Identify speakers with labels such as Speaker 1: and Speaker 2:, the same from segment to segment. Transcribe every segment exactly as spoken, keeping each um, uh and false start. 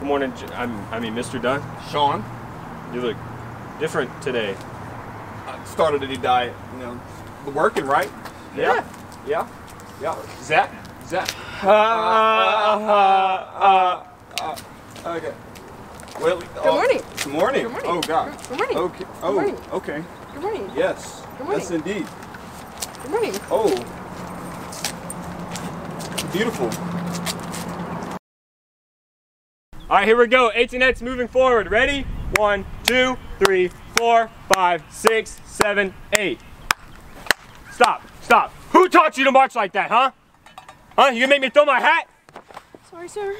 Speaker 1: Good morning, J I'm, I mean, Mister Dunn.
Speaker 2: Sean.
Speaker 1: You look different today.
Speaker 2: I started a new diet, you know, working, right?
Speaker 1: Yeah.
Speaker 2: Yeah. Yeah. yeah. Zach? Zach?
Speaker 1: Uh, uh, uh,
Speaker 2: uh, uh, okay. Well,
Speaker 3: Good
Speaker 2: oh,
Speaker 3: morning.
Speaker 2: Good morning.
Speaker 3: Good morning.
Speaker 2: Oh, God.
Speaker 3: Good morning.
Speaker 2: Okay. Oh,
Speaker 3: Good morning.
Speaker 2: okay.
Speaker 3: Good morning.
Speaker 2: Yes.
Speaker 3: Good morning.
Speaker 2: Yes, indeed.
Speaker 3: Good morning.
Speaker 2: Oh. Beautiful.
Speaker 1: All right, here we go. Eights and nets moving forward. Ready? One, two, three, four, five, six, seven, eight. Stop. Stop. Who taught you to march like that, huh? Huh? You gonna make me throw my hat?
Speaker 3: Sorry, sir.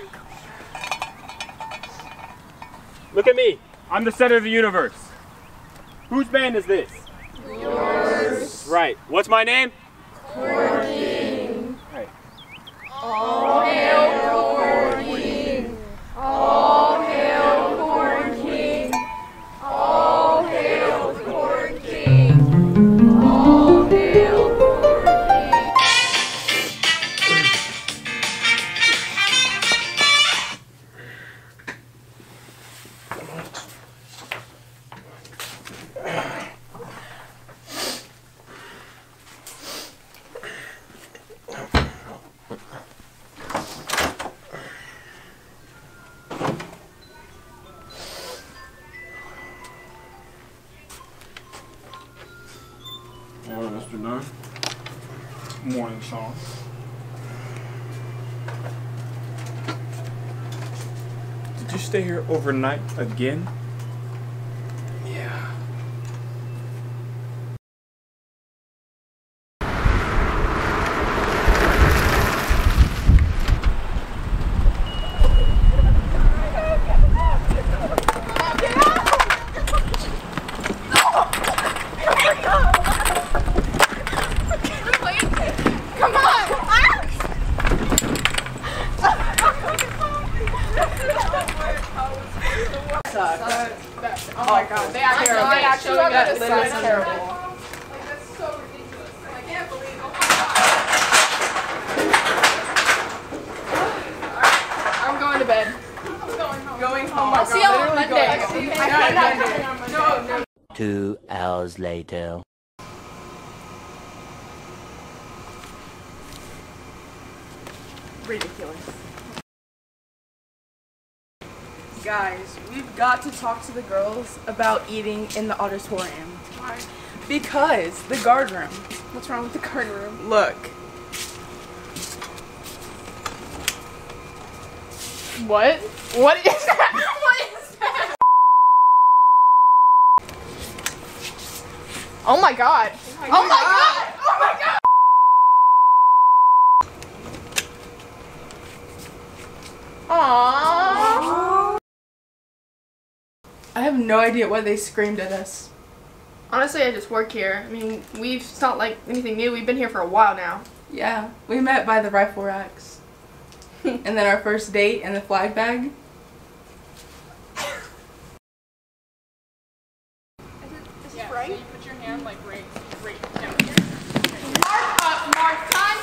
Speaker 1: Look at me. I'm the center of the universe. Whose band is this?
Speaker 3: Yours.
Speaker 1: Right. What's my name?
Speaker 3: Corn King.
Speaker 1: Right.
Speaker 3: All hail Corn King. All hail Corn King. All hail Corn King. All hail Corn King.
Speaker 2: Morning, Mister Dunn. Morning, Sean. Did you stay here overnight again? Yeah.
Speaker 3: Come on!
Speaker 4: Oh my god, they actually, they actually got it. That's terrible.
Speaker 3: That's so ridiculous. I can't believe it. Oh my god.
Speaker 4: I'm going to bed.
Speaker 3: I'm going home.
Speaker 4: Going home.
Speaker 3: I'll see you on Monday.
Speaker 4: I No, no.
Speaker 5: Two hours later.
Speaker 4: Ridiculous. Guys, we've got to talk to the girls about eating in the auditorium. Why? Because the guard room.
Speaker 3: What's wrong with the guard room?
Speaker 4: Look.
Speaker 3: What? What is that? What is that? Oh my god. Oh my god. Oh my god. Aww.
Speaker 4: I have no idea why they screamed at us.
Speaker 3: Honestly, I just work here. I mean, we've it's not like anything new. We've been here for a while now.
Speaker 4: Yeah, we met by the rifle racks. And then our first date and the flag bag.
Speaker 3: Is this right?
Speaker 4: So you put your hand like right, right down here.
Speaker 3: Mark up, Mark. Time.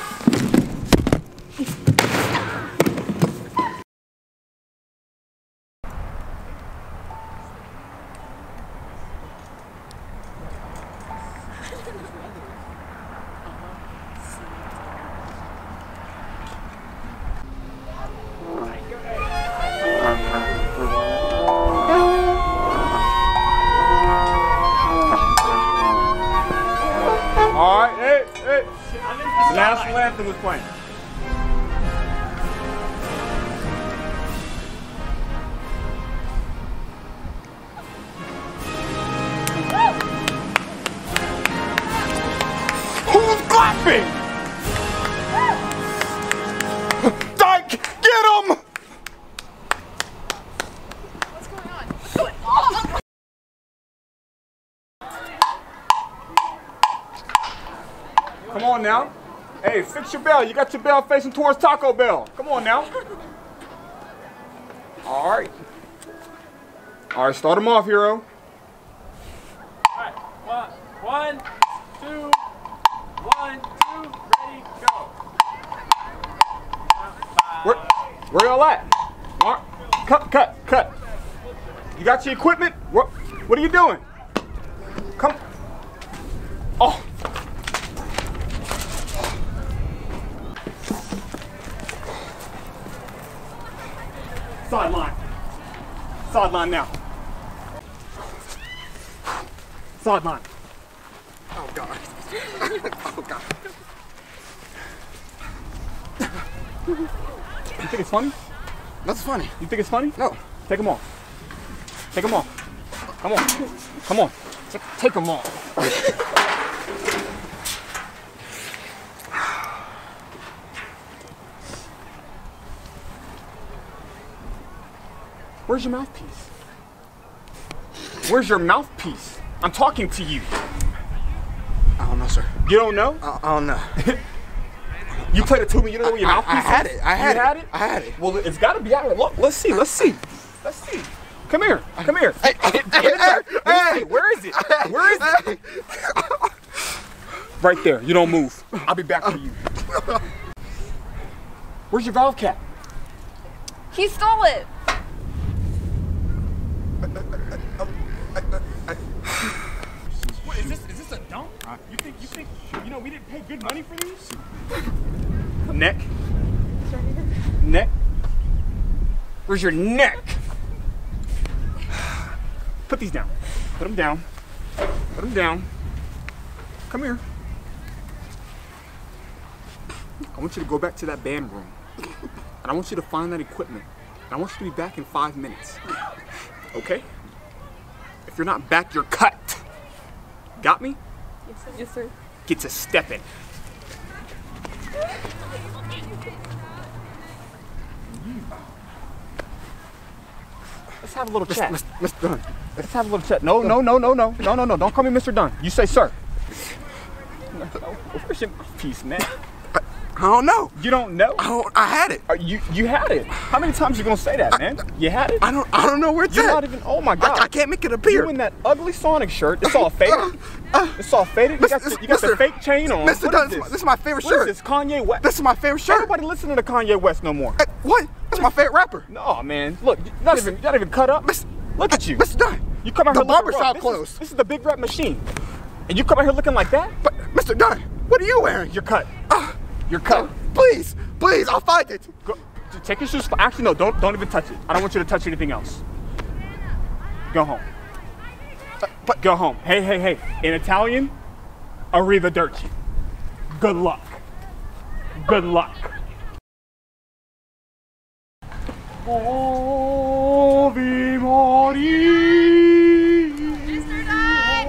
Speaker 2: All right, hey, hey. The national anthem was playing. Who's clapping? Dyke, get him!
Speaker 3: What's going on? What's going on?
Speaker 2: Come on now. Hey, fix your bell. You got your bell facing towards Taco Bell. Come on now. All right. All right, start them off, hero.
Speaker 1: All right. One, one, two, one, two, ready, go.
Speaker 2: Where, where y'all at? Mark, cut, cut, cut. You got your equipment? What, what are you doing? Come. Oh. Sideline. Sideline now. Sideline.
Speaker 6: Oh, God. Oh, God.
Speaker 2: You think it's funny?
Speaker 6: That's funny.
Speaker 2: You think it's funny?
Speaker 6: No.
Speaker 2: Take them off. Take them off. Come on. Come on. Take, take them off. Where's your mouthpiece? Where's your mouthpiece? I'm talking to you.
Speaker 6: I don't know, sir.
Speaker 2: You don't know?
Speaker 6: I, I don't know.
Speaker 2: You played a tuba, you don't know where your
Speaker 6: I,
Speaker 2: mouthpiece
Speaker 6: I had
Speaker 2: is?
Speaker 6: it. I had
Speaker 2: you
Speaker 6: it.
Speaker 2: had it.
Speaker 6: I had it.
Speaker 2: Well, it's got to be out of it. Look, let's see. Let's see. Let's see. Come here. Come here.
Speaker 6: Hey, hey,
Speaker 2: Get in there. Let me see. Where is it? Where is it? Right there. You don't move. I'll be back for you. Where's your valve cap?
Speaker 7: He stole it.
Speaker 2: What is this? Is this a dunk? You think? You think? You know we didn't pay good money for these? Neck. Neck. Where's your neck? Put these down. Put them down. Put them down. Come here. I want you to go back to that band room. And I want you to find that equipment. And I want you to be back in five minutes. Okay? If you're not back, you're cut. Got me?
Speaker 7: Yes, sir. Yes, sir.
Speaker 2: Get to stepping. Let's have a little chat.
Speaker 6: Mister Dunn.
Speaker 2: Let's have a little chat. No, no, no, no, no, no, no, no. Don't call me Mister Dunn. You say sir. Where's your mouthpiece, man?
Speaker 6: I don't know.
Speaker 2: You don't know?
Speaker 6: I don't. I had it.
Speaker 2: Are you you had it. How many times you gonna say that, man? You had it?
Speaker 6: I don't. I don't know where it's
Speaker 2: You're
Speaker 6: at.
Speaker 2: not even. Oh my God!
Speaker 6: I, I can't make it appear.
Speaker 2: You in that ugly Sonic shirt? It's all faded. It's all faded. You got the, you got the fake chain on.
Speaker 6: Mister
Speaker 2: What
Speaker 6: Dunn,
Speaker 2: is
Speaker 6: this,
Speaker 2: this?
Speaker 6: this is my favorite
Speaker 2: What
Speaker 6: shirt.
Speaker 2: is this? Kanye West.
Speaker 6: This is my favorite shirt.
Speaker 2: Nobody listening to Kanye West no more.
Speaker 6: Hey, what? That's my favorite rapper.
Speaker 2: No, man. Look, you're not even you're not even cut up.
Speaker 6: Mister
Speaker 2: Look at you.
Speaker 6: Mister Dunn.
Speaker 2: You come out
Speaker 6: The
Speaker 2: here looking
Speaker 6: barbershop
Speaker 2: rough. This
Speaker 6: closed.
Speaker 2: Is, this is the big rap machine, and you come out here looking like that.
Speaker 6: But Mister Dunn, what are you wearing?
Speaker 2: You're cut.
Speaker 6: Uh,
Speaker 2: You're cut.
Speaker 6: uh, please, please, I'll find it.
Speaker 2: Go, take your shoes. Actually, no. Don't don't even touch it. I don't want you to touch anything else. Go home.
Speaker 6: Uh, but
Speaker 2: Go home. Hey, hey, hey. In Italian, Arrivederci. Good luck. Good luck. Ave Maria.
Speaker 7: Mister Dunn.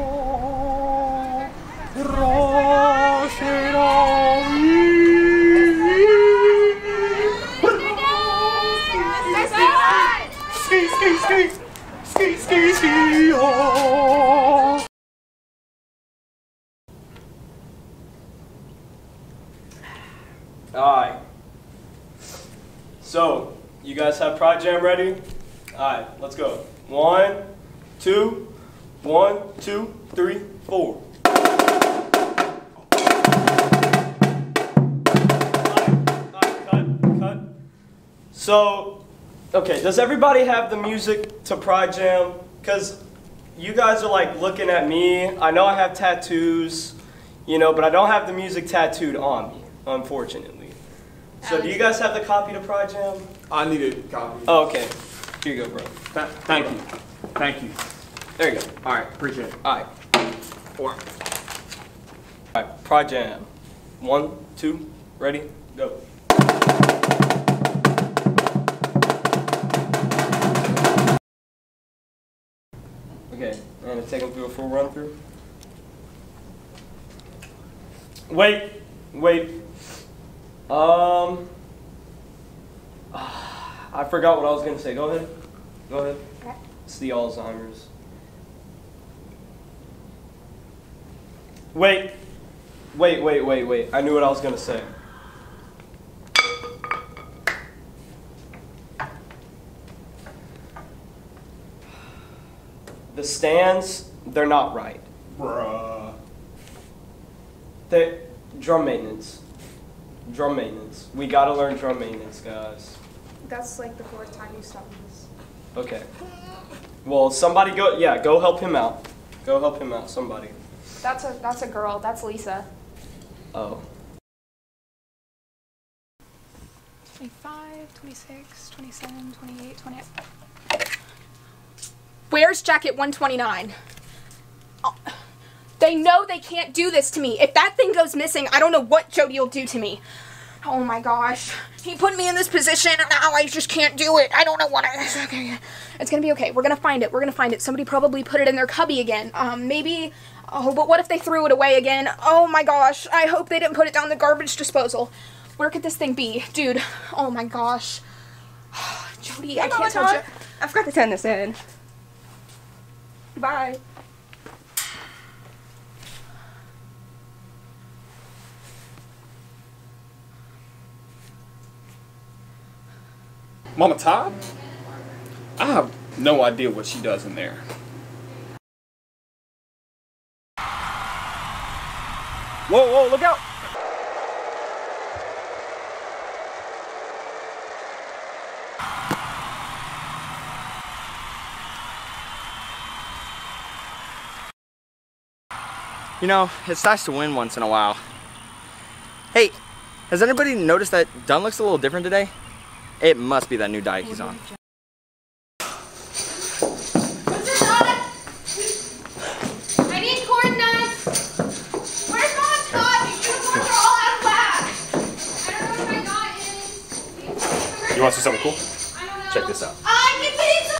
Speaker 2: Ski, ski, ski. Ski, ski, ski. Oh.
Speaker 1: Alright. So, you guys have Prod Jam ready? Alright, let's go. One, two, one, two, three, four. Alright, cut, cut. So, okay, does everybody have the music to Prod Jam? Because you guys are like looking at me. I know I have tattoos, you know, but I don't have the music tattooed on me, unfortunately. So do you guys have the copy to Prod Jam?
Speaker 2: I need a copy.
Speaker 1: Oh, okay. Here you go, bro.
Speaker 2: Th thank you. Thank you.
Speaker 1: There you go.
Speaker 2: All right, appreciate it.
Speaker 1: All right.
Speaker 2: Four.
Speaker 1: All right, Prod Jam. One, two, ready, go. Okay, and to take them through a full run through. Wait, wait. Um, I forgot what I was gonna say. Go ahead. Go ahead. It's the Alzheimer's. Wait, wait, wait, wait, wait. I knew what I was gonna say. The stands, they're not right.
Speaker 2: Bruh.
Speaker 1: They, drum maintenance. Drum maintenance. We gotta learn drum maintenance, guys.
Speaker 3: That's like the fourth time you stopped this.
Speaker 8: Okay. Well, somebody go, yeah, go help him out. Go help him out, somebody.
Speaker 7: That's a that's a girl. That's Lisa.
Speaker 8: Oh.
Speaker 7: twenty-five, twenty-six, twenty-seven, twenty-eight, twenty-eight. Where's jacket one twenty-nine? Oh, they know they can't do this to me. If that thing goes missing, I don't know what Jody will do to me. Oh my gosh. He put me in this position and now I just can't do it. I don't know what I... Okay. It's gonna be okay. We're gonna find it. We're gonna find it. Somebody probably put it in their cubby again. Um, maybe... Oh, but what if they threw it away again? Oh my gosh. I hope they didn't put it down the garbage disposal. Where could this thing be? Dude. Oh my gosh. Jody, I can't tell you.
Speaker 4: I forgot to turn this in. Bye.
Speaker 2: Mama Todd? I have no idea what she does in there. Whoa, whoa, look out!
Speaker 9: You know, it's nice to win once in a while. Hey, has anybody noticed that Dunn looks a little different today? It must be that new diet he's on.
Speaker 7: I need corn nuts. Where's Mama Todd? The uniforms are all out of whack. I don't know what my got is.
Speaker 1: You want to see something cool?
Speaker 7: I don't know.
Speaker 1: Check this out.
Speaker 7: I can pizza.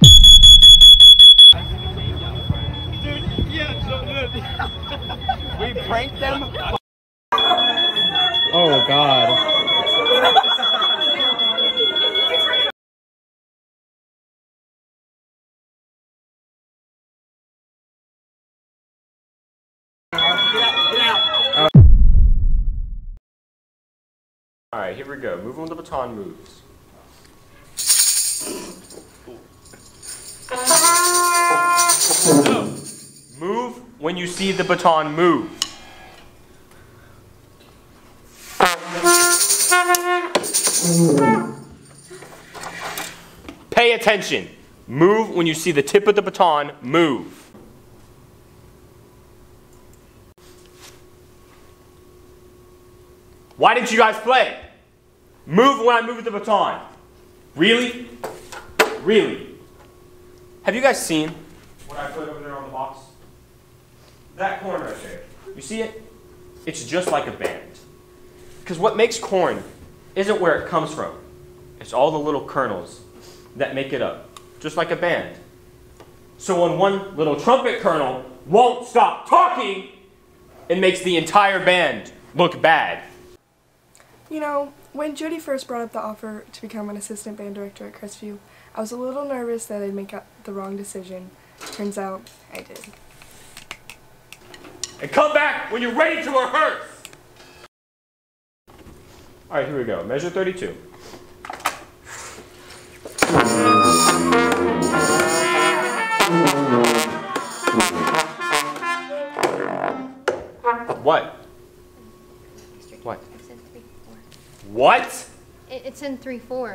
Speaker 2: We pranked them?
Speaker 1: Oh, God. Alright, here we go. Move when the baton moves. No. Move when you see the baton move. Pay attention. Move when you see the tip of the baton move. Why didn't you guys play? Move when I move the baton. Really? Really? Have you guys seen what I put over there on the box? That corn right there. You see it? It's just like a band. Because what makes corn isn't where it comes from. It's all the little kernels that make it up. Just like a band. So when one little trumpet kernel won't stop talking, it makes the entire band look bad.
Speaker 10: You know, when Jody first brought up the offer to become an assistant band director at Crestview, I was a little nervous that I'd make the wrong decision. Turns out, I did.
Speaker 1: And come back when you're ready to rehearse! Alright, here we go. Measure thirty-two. What? What?
Speaker 11: It's in three four.
Speaker 1: What?
Speaker 11: It, it's in three four.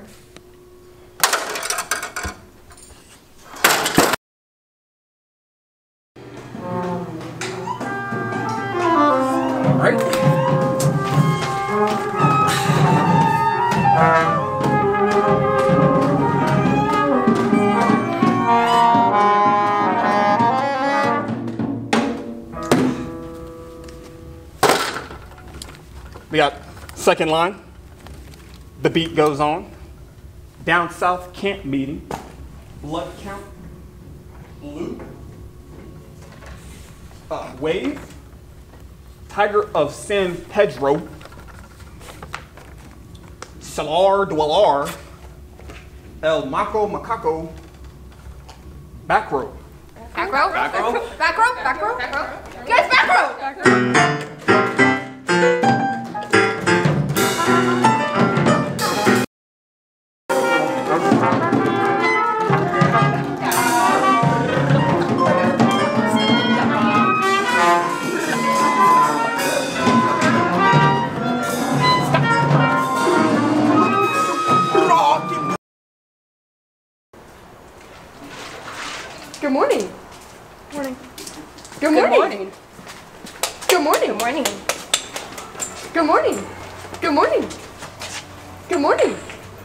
Speaker 2: All right. We got second line. The beat goes on. Down south camp meeting. Blood count. Blue. Uh, wave. Tiger of San Pedro. Salar Dweller. El Maco Macaco. Back row.
Speaker 7: Back row?
Speaker 2: Back row?
Speaker 7: Back row? Back row? Back row? Guys, back row! Back row!
Speaker 10: morning. Good morning. Good morning.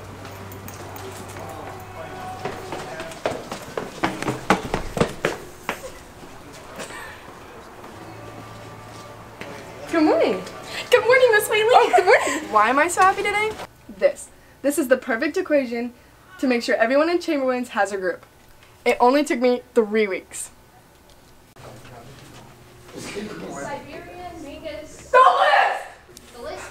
Speaker 10: Good morning.
Speaker 4: Good morning, Miss Whaley.
Speaker 10: Oh, good morning. Why am I so happy today? This. This is the perfect equation to make sure everyone in Chamberlain's has a group. It only took me three weeks.
Speaker 11: Siberian, Mingus.
Speaker 10: The list!
Speaker 11: The list?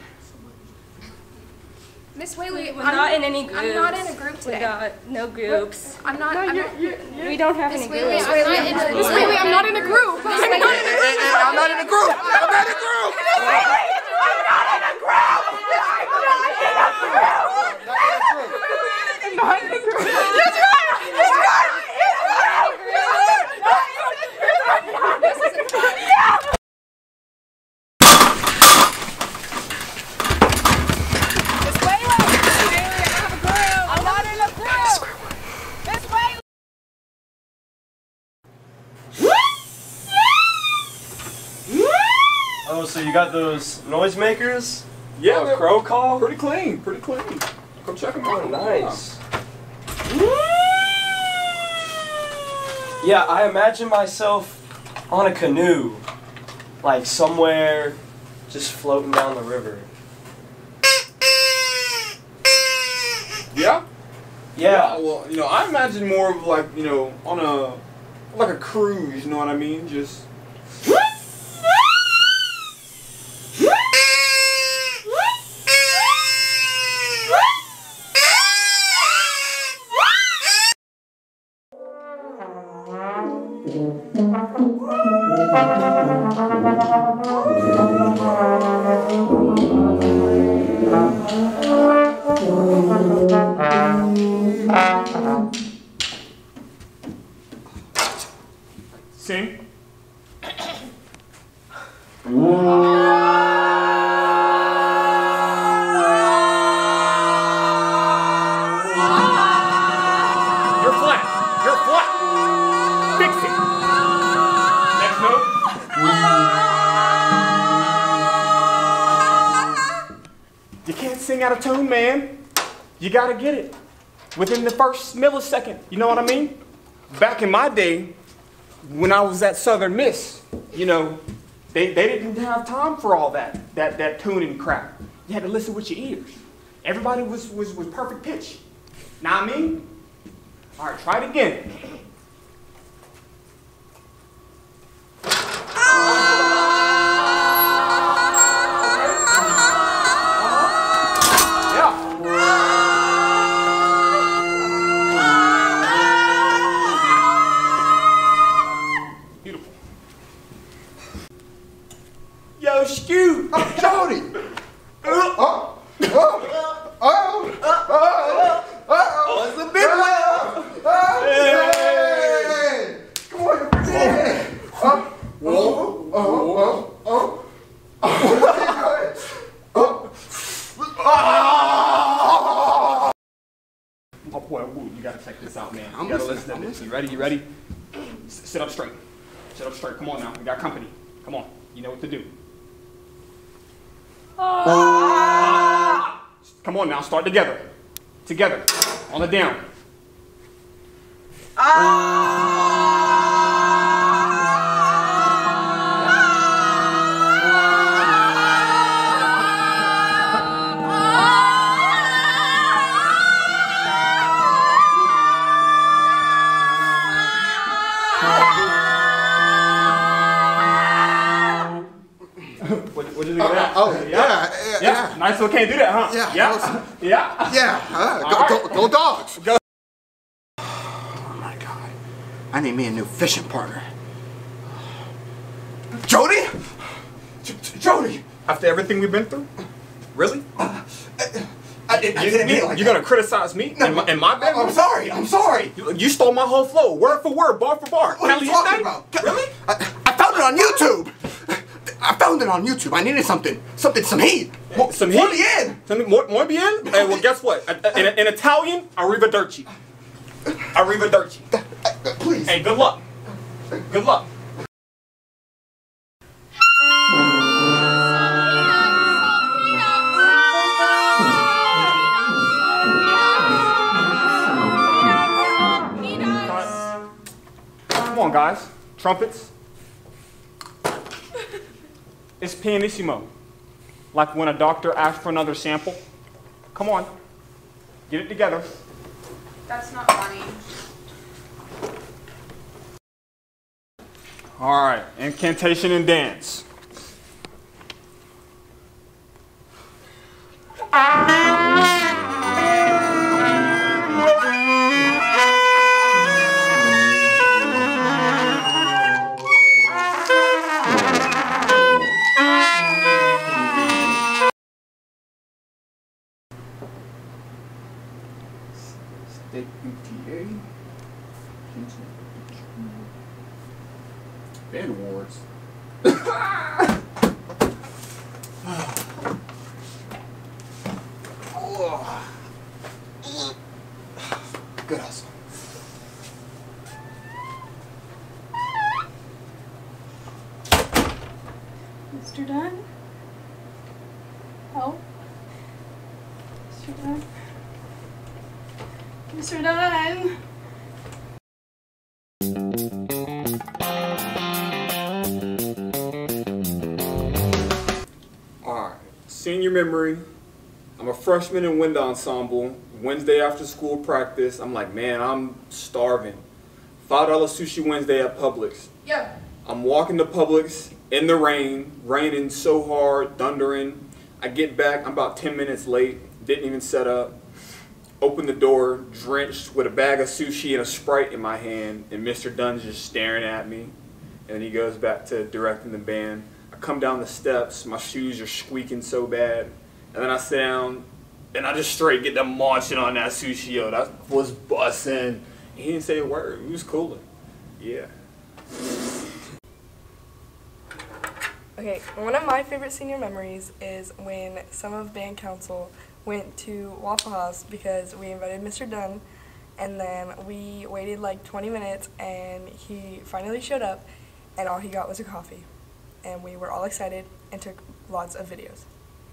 Speaker 7: Miss Whaley,
Speaker 4: We're
Speaker 7: I'm
Speaker 4: not in any groups.
Speaker 7: I'm not in a group today.
Speaker 4: We got no groups.
Speaker 7: I'm not.
Speaker 10: No,
Speaker 7: I'm
Speaker 10: you're,
Speaker 7: not
Speaker 10: you're, you're,
Speaker 4: We don't have
Speaker 11: Miss
Speaker 4: any
Speaker 11: Whaley,
Speaker 4: groups.
Speaker 11: I'm not in a
Speaker 10: Miss Whaley, I'm not in a group. I'm not in a group.
Speaker 6: And I'm not in a group. I'm not in a group.
Speaker 10: I'm not in a group. I'm not in a group. I'm not in a group. That's right. That's right. It's right. Yeah. Miss Whaley. Miss Whaley, I have a group. I'm not in a group. Miss Whaley.
Speaker 8: Oh, so you got those noisemakers?
Speaker 2: Yeah,
Speaker 8: Oh,
Speaker 2: they're
Speaker 8: crow call?
Speaker 2: Pretty clean, pretty clean. Go check them
Speaker 8: Oh,
Speaker 2: out.
Speaker 8: nice. Yeah, I imagine myself on a canoe, like somewhere just floating down the river.
Speaker 2: Yeah?
Speaker 8: Yeah.
Speaker 2: Well, you know, I imagine more of like, you know, on a, like a cruise, you know what I mean? Just. Sing. You're flat. You're flat. Fix it. Next note. You can't sing out of tune, man. You gotta get it within the first millisecond. You know what I mean? Back in my day, when I was at Southern Miss, you know, they, they didn't have time for all that, that, that tuning crap. You had to listen with your ears. Everybody was, was, was perfect pitch. Know what I mean? All right, try it again. Yo, Scoot!
Speaker 6: Oh, Jody! Oh, oh, oh, oh, oh, oh, it's a big one! Hey! Come on, you're pretty good. Oh, oh, oh, oh, oh. Oh.
Speaker 2: Oh boy, woo, you gotta check this out, man. You
Speaker 6: I'm
Speaker 2: gotta
Speaker 6: listening,
Speaker 2: listen to
Speaker 6: I'm
Speaker 2: this.
Speaker 6: listening.
Speaker 2: You ready? You ready? S- sit up straight. Sit up straight. Come on now. We got company. Come on. You know what to do. Ah. Come on now. Start together. Together. On the down. What, what did you do with that?
Speaker 6: Oh, yeah, yeah, yeah.
Speaker 2: Nice one. Can't do that, huh?
Speaker 6: Yeah,
Speaker 2: Yeah.
Speaker 6: that
Speaker 2: Yeah.
Speaker 6: Yeah, uh, go,
Speaker 2: All
Speaker 6: go,
Speaker 2: right.
Speaker 6: go dogs! Go. Oh my God. I need me a new fishing partner. Jody? J- J- Jody!
Speaker 2: After everything we've been through? Really?
Speaker 6: I, I, didn't- I didn't mean it like
Speaker 2: You're
Speaker 6: that.
Speaker 2: gonna criticize me
Speaker 6: No,
Speaker 2: and my, and my bedroom?
Speaker 6: I'm sorry, I'm sorry.
Speaker 2: You, you stole my whole flow, word for word, bar for bar.
Speaker 6: What are you talking about?
Speaker 2: Really?
Speaker 6: I, I found it on YouTube. I found it on YouTube. I needed something, something, some heat. Mo-
Speaker 2: Some
Speaker 6: Muy
Speaker 2: heat?
Speaker 6: bien.
Speaker 2: Something more, more bien? Hey, well, guess what? In, in Italian, Arrivederci. Arrivederci.
Speaker 6: Uh, Please.
Speaker 2: Hey, good luck. Good luck. Trumpets. It's pianissimo. Like when a doctor asks for another sample. Come on. Get it together.
Speaker 4: That's not funny.
Speaker 2: All right, incantation and dance. State U T A. Band awards. Good hustle.
Speaker 12: Mister Dunn? Help? Mister Dunn? Mister Dunn?
Speaker 2: Alright, senior memory. I'm a freshman in wind ensemble. Wednesday after school practice, I'm like, man, I'm starving. five dollar sushi Wednesday at Publix.
Speaker 4: Yeah.
Speaker 2: I'm walking to Publix in the rain, raining so hard, thundering. I get back, I'm about ten minutes late, didn't even set up. Open the door, drenched with a bag of sushi and a Sprite in my hand, and Mister Dunn's just staring at me. And he goes back to directing the band. I come down the steps, my shoes are squeaking so bad. And then I sit down, and I just straight get them munching on that sushi, yo. That was bussin'. He didn't say a word, he was cooling. Yeah.
Speaker 10: Okay, one of my favorite senior memories is when some of band council went to Waffle House because we invited Mister Dunn, and then we waited like twenty minutes and he finally showed up and all he got was a coffee. And we were all excited and took lots of videos.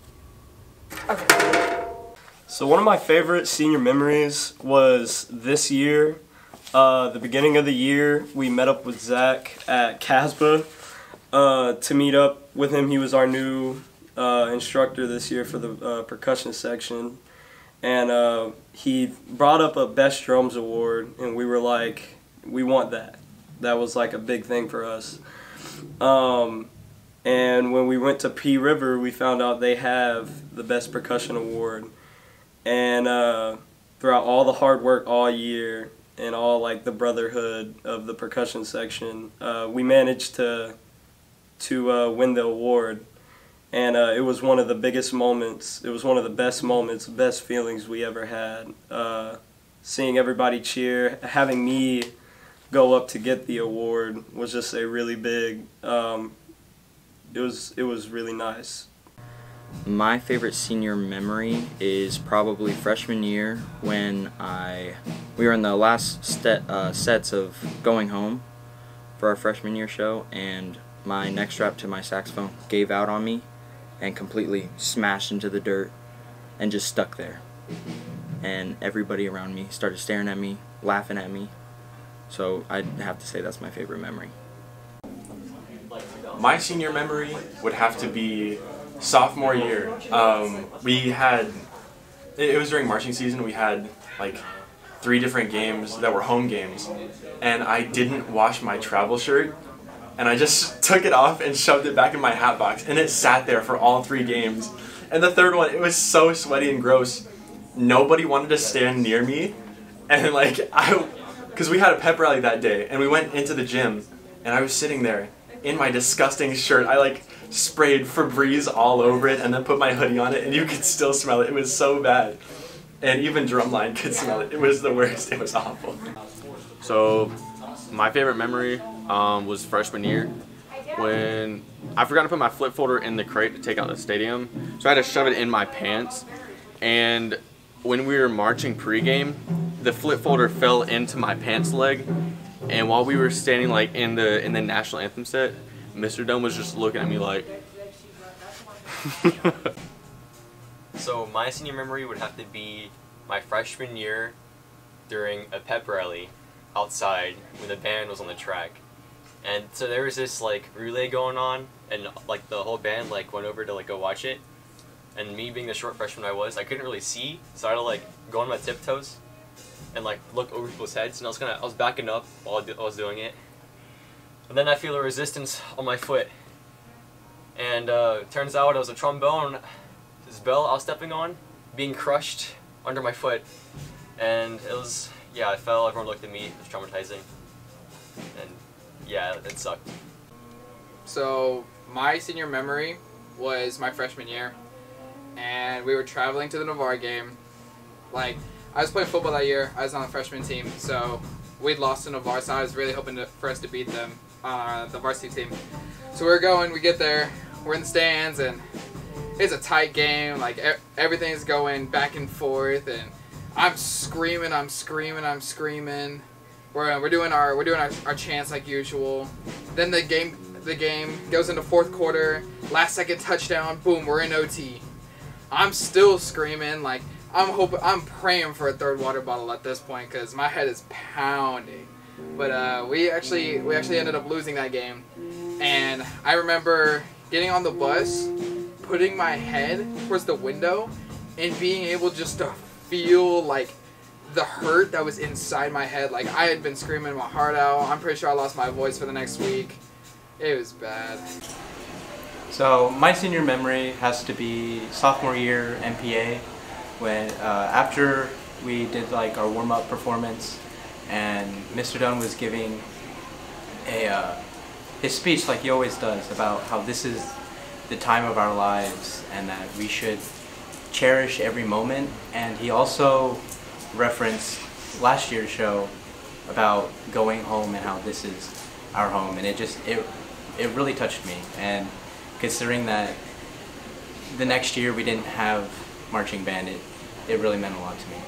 Speaker 10: Okay.
Speaker 8: So one of my favorite senior memories was this year. Uh, the beginning of the year, we met up with Zach at Casbah uh, to meet up with him. He was our new uh, instructor this year for the uh, percussion section. And uh, he brought up a Best Drums Award, and we were like, we want that. That was like a big thing for us. Um, and when we went to P River, we found out they have the Best Percussion Award. And uh, throughout all the hard work all year and all like the brotherhood of the percussion section, uh, we managed to to uh, win the award. And uh, it was one of the biggest moments. It was one of the best moments, best feelings we ever had. Uh, seeing everybody cheer, having me go up to get the award was just a really big. Um, it was it was really nice.
Speaker 9: My favorite senior memory is probably freshman year when I we were in the last ste- uh, sets of Going Home for our freshman year show, and my neck strap to my saxophone gave out on me and completely smashed into the dirt and just stuck there. And everybody around me started staring at me, laughing at me. So I'd have to say that's my favorite memory.
Speaker 13: My senior memory would have to be sophomore year. Um, we had, it was during marching season, we had like three different games that were home games, and I didn't wash my travel shirt, and I just took it off and shoved it back in my hat box, and it sat there for all three games. And the third one, it was so sweaty and gross. Nobody wanted to stand near me, and like, I, because we had a pep rally that day, and we went into the gym, and I was sitting there in my disgusting shirt. I like sprayed Febreze all over it and then put my hoodie on it, and you could still smell it. It was so bad. And even Drumline could smell it. It was the worst. It was awful.
Speaker 14: So my favorite memory um, was freshman year when I forgot to put my flip folder in the crate to take out the stadium. So I had to shove it in my pants. And when we were marching pregame, the flip folder fell into my pants leg. And while we were standing like in the in the national anthem set, Mister Dunn was just looking at me like.
Speaker 15: So my senior memory would have to be my freshman year during a pep rally outside when the band was on the track. And so there was this like relay going on, and like the whole band like went over to like go watch it. And me being the short freshman I was, I couldn't really see, so I had to like go on my tiptoes and like look over people's heads. And I was kind of I was backing up while I was doing it. And then I feel a resistance on my foot. And uh, turns out it was a trombone, this bell I was stepping on, being crushed under my foot. And it was, yeah, I fell, everyone looked at me, it was traumatizing. And yeah, it sucked.
Speaker 16: So my senior memory was my freshman year. And we were traveling to the Navarre game. Like, I was playing football that year, I was on the freshman team, so we'd lost to Navarre, so I was really hoping to, for us to beat them, uh, the varsity team. So we we're going, we get there, we're in the stands, and it's a tight game. Like e everything's going back and forth, and I'm screaming, I'm screaming, I'm screaming. We're we're doing our we're doing our, our chants like usual. Then the game the game goes into fourth quarter, last second touchdown, boom, we're in O T. I'm still screaming, like I'm hoping I'm praying for a third water bottle at this point because my head is pounding. But uh, we actually we actually ended up losing that game, and I remember getting on the bus, putting my head towards the window, and being able just to feel like the hurt that was inside my head. Like I had been screaming my heart out. I'm pretty sure I lost my voice for the next week. It was bad.
Speaker 17: So my senior memory has to be sophomore year M P A, when uh, after we did like our warm-up performance, and Mister Dunn was giving a uh, his speech like he always does about how this is the time of our lives and that we should cherish every moment. And he also referenced last year's show about going home and how this is our home, and it just it it really touched me. And considering that the next year we didn't have marching band, it it really meant a lot to me.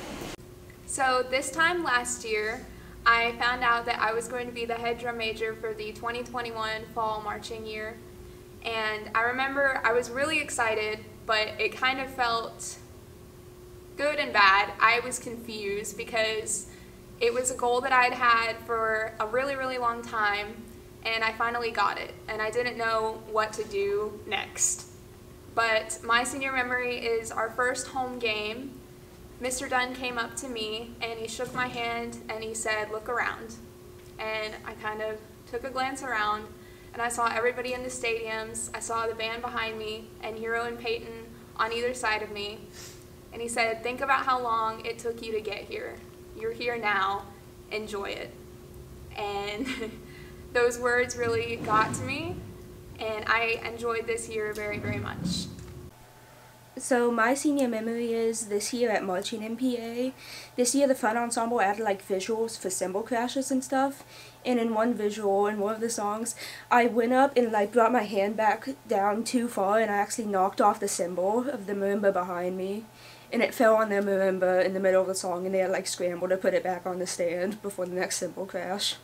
Speaker 7: So this time last year, I found out that I was going to be the head drum major for the twenty twenty-one fall marching year. And I remember I was really excited, but it kind of felt good and bad. I was confused because it was a goal that I had had for a really, really long time, and I finally got it. And I didn't know what to do next. But my senior memory is our first home game. Mister Dunn came up to me and he shook my hand and he said, "Look around." And I kind of took a glance around and I saw everybody in the stadiums. I saw the band behind me and Hero and Peyton on either side of me. And he said, "Think about how long it took you to get here. You're here now. Enjoy it." And those words really got to me, and I enjoyed this year very, very much.
Speaker 18: So my senior memory is this year at marching M P A. This year the fun ensemble added like visuals for cymbal crashes and stuff. And in one visual, in one of the songs, I went up and like brought my hand back down too far, and I actually knocked off the cymbal of the marimba behind me. And it fell on their marimba in the middle of the song, and they had like scrambled to put it back on the stand before the next cymbal crash.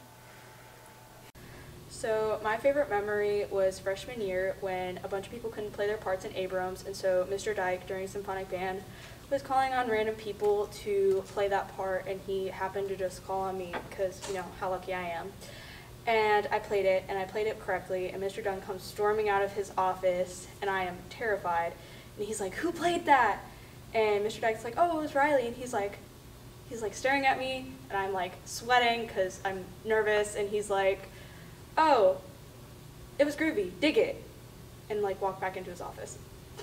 Speaker 19: So my favorite memory was freshman year when a bunch of people couldn't play their parts in Abrams, and so Mister Dyke during symphonic band was calling on random people to play that part, and he happened to just call on me because, you know, how lucky I am. And I played it, and I played it correctly, and Mister Dunn comes storming out of his office, and I am terrified. And he's like, "Who played that?" And Mister Dyke's like, "Oh, it was Riley." And he's like, he's like staring at me, and I'm like sweating because I'm nervous, and he's like, "Oh, it was groovy, dig it," and like walk back into his office.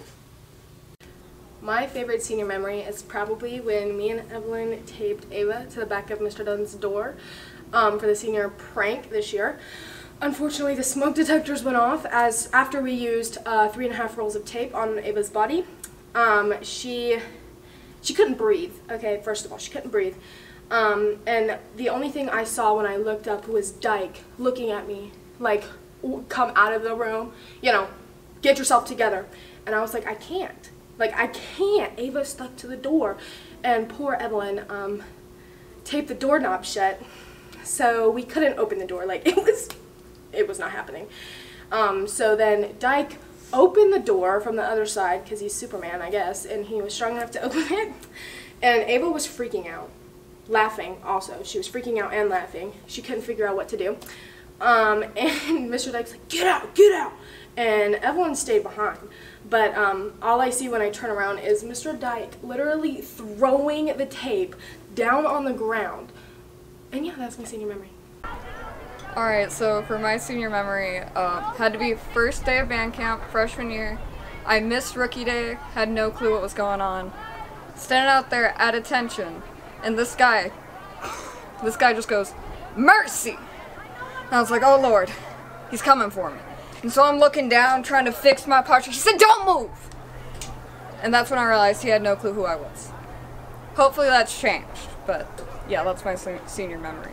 Speaker 3: My favorite senior memory is probably when me and Evelyn taped Ava to the back of Mister Dunn's door um, for the senior prank this year. Unfortunately, the smoke detectors went off as after we used uh, three and a half rolls of tape on Ava's body. Um, she she couldn't breathe. Okay, first of all, she couldn't breathe. Um, and the only thing I saw when I looked up was Dyke looking at me, like, "Come out of the room, you know, get yourself together." And I was like, I can't. Like, I can't. Ava stuck to the door. And poor Evelyn um, taped the doorknob shut, so we couldn't open the door. Like, it was, it was not happening. Um, so then Dyke opened the door from the other side, because he's Superman, I guess, and he was strong enough to open it. And Ava was freaking out. Laughing also. She was freaking out and laughing. She couldn't figure out what to do. Um, and Mister Dyke's like, get out, get out. And Evelyn stayed behind. But um, all I see when I turn around is Mister Dyke literally throwing the tape down on the ground. And yeah, that's my senior memory.
Speaker 20: Alright, so for my senior memory, uh, had to be first day of band camp, freshman year. I missed rookie day, had no clue what was going on. Standing out there at attention, and this guy, this guy just goes, mercy! And I was like, oh Lord, he's coming for me. And so I'm looking down, trying to fix my posture. He said, don't move! And that's when I realized he had no clue who I was. Hopefully that's changed, but yeah, that's my se senior memory.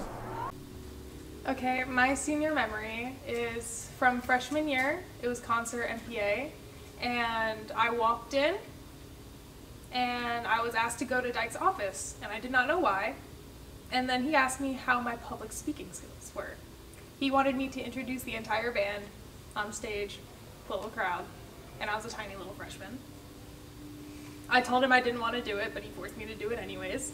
Speaker 12: Okay, my senior memory is from freshman year. It was concert M P A, and I walked in, and I was asked to go to Dyke's office, and I did not know why. And then he asked me how my public speaking skills were. He wanted me to introduce the entire band on stage, little crowd, and I was a tiny little freshman. I told him I didn't want to do it, but he forced me to do it anyways.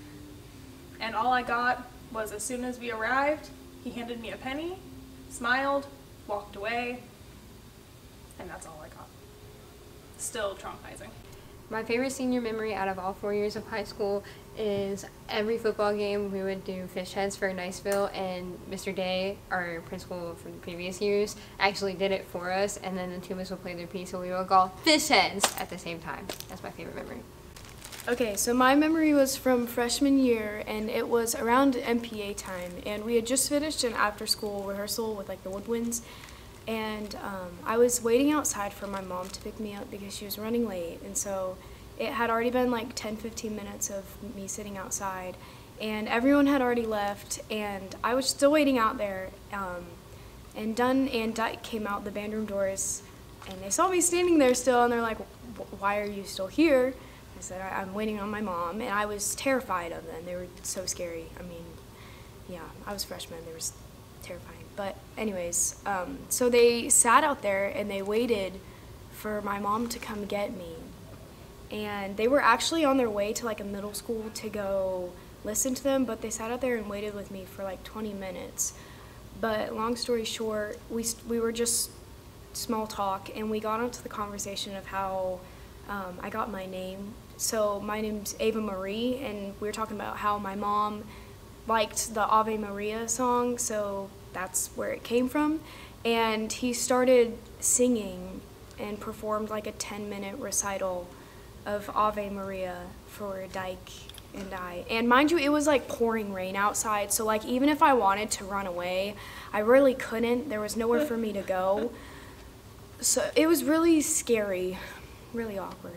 Speaker 12: And all I got was, as soon as we arrived, he handed me a penny, smiled, walked away, and that's all I got. Still traumatizing.
Speaker 21: My favorite senior memory out of all four years of high school is every football game we would do fish heads for Niceville, and Mister Day, our principal from the previous years, actually did it for us, and then the two of us would play their piece, so we would call fish heads at the same time. That's my favorite memory.
Speaker 22: Okay, so my memory was from freshman year, and it was around M P A time, and we had just finished an after-school rehearsal with like the woodwinds, and um, I was waiting outside for my mom to pick me up because she was running late, and so it had already been like ten, fifteen minutes of me sitting outside, and everyone had already left, and I was still waiting out there, um, and Dunn and Dyke came out the band room doors, and they saw me standing there still, and they're like, why are you still here? I said, I I'm waiting on my mom, and I was terrified of them. They were so scary. I mean, yeah, I was a freshman. They were terrifying. But anyways, um, so they sat out there, and they waited for my mom to come get me. And they were actually on their way to like a middle school to go listen to them, but they sat out there and waited with me for like twenty minutes. But long story short, we, we were just small talk, and we got onto the conversation of how um, I got my name. So my name's Ava Marie, and we were talking about how my mom liked the Ave Maria song, so that's where it came from. And he started singing and performed like a ten minute recital of Ave Maria for Dyke and I. And mind you, it was like pouring rain outside, so like even if I wanted to run away, I really couldn't. There was nowhere for me to go. So it was really scary, really awkward.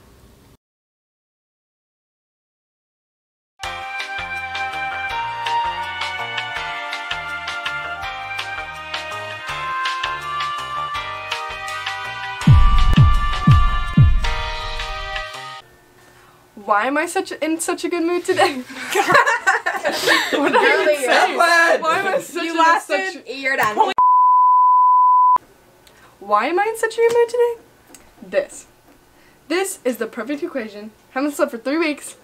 Speaker 10: Why am I such in such a good mood today? What
Speaker 7: Girl,
Speaker 10: are you
Speaker 7: you're
Speaker 10: saying?
Speaker 7: glad.
Speaker 10: Why am I such
Speaker 7: You
Speaker 10: in
Speaker 7: lasted.
Speaker 10: such
Speaker 7: You're done.
Speaker 10: Holy Why am I in such a good mood today? This. This is the perfect equation. Haven't slept for three weeks.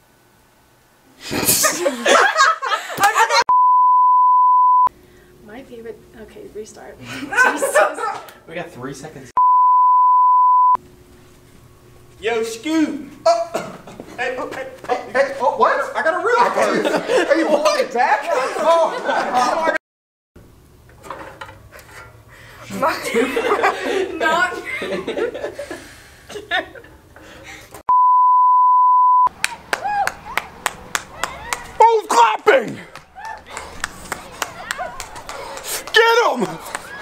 Speaker 3: My favorite. Okay, restart.
Speaker 6: We got three seconds.
Speaker 1: Yo, Scoot!
Speaker 6: Oh. Hey, oh, hey, hey, hey, oh, what? I got a real one. Are you pulling it back? Oh, oh my God.
Speaker 10: Not.
Speaker 2: Who's clapping? Get him!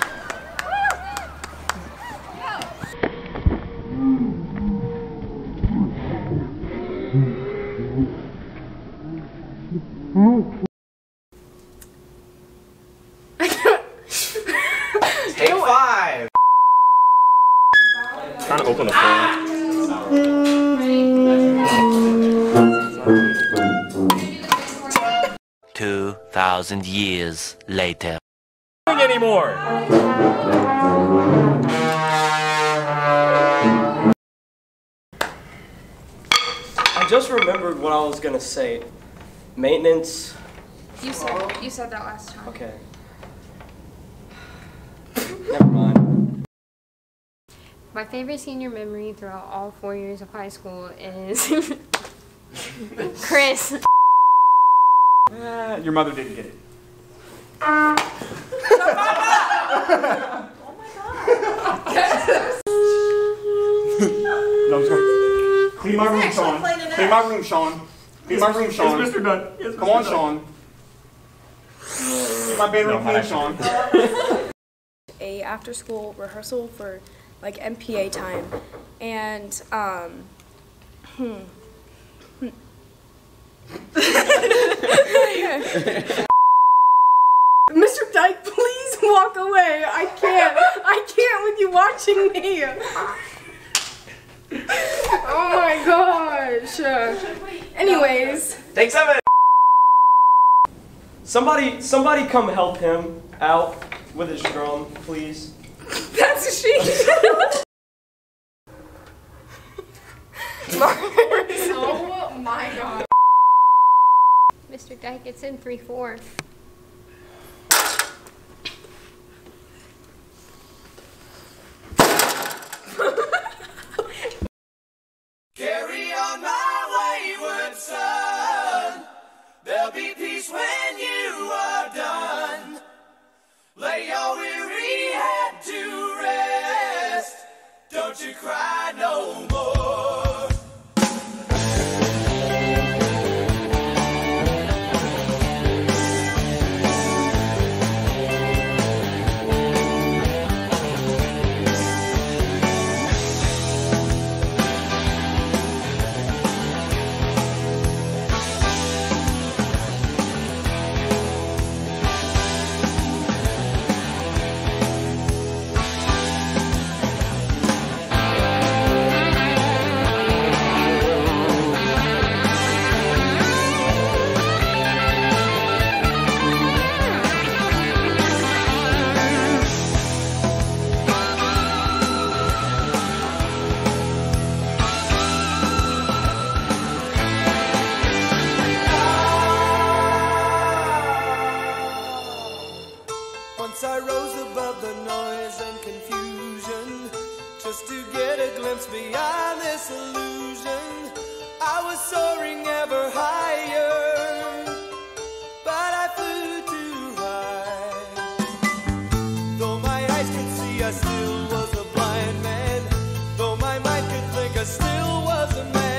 Speaker 6: Take five.
Speaker 1: Trying to open the phone.
Speaker 5: Two thousand years later.
Speaker 1: Anymore.
Speaker 8: I just remembered what I was gonna say. Maintenance.
Speaker 7: You said you said that last time.
Speaker 8: Okay.
Speaker 9: Never mind.
Speaker 21: My favorite senior memory throughout all four years of high school is Chris.
Speaker 2: Uh, your mother didn't get it. No, let's go. Clean my room, Sean. Clean my room, Sean. Clean my room, Sean.
Speaker 1: Yes, Mister Dunn. Yes,
Speaker 2: Come on, Sean. Clean my bedroom, clean, Sean.
Speaker 22: A after school rehearsal for like M P A time, and um, hmm.
Speaker 3: Mister Dyke, please walk away. I can't. I can't with you watching me. Oh my gosh. Uh, anyways.
Speaker 8: Take seven. Somebody, somebody come help him out with his drum, please.
Speaker 3: That's a she.
Speaker 7: Oh my god.
Speaker 21: Mister Dyke, it's in three four.
Speaker 4: Carry on my wayward son. There'll be peace when you are done. Lay your weary head to rest. Don't you cry no more. Once I rose above the noise and confusion, just to get a glimpse beyond this illusion. I was soaring ever higher, but I flew too high. Though my eyes could see, I still was a blind man. Though my mind could think, I still was a man.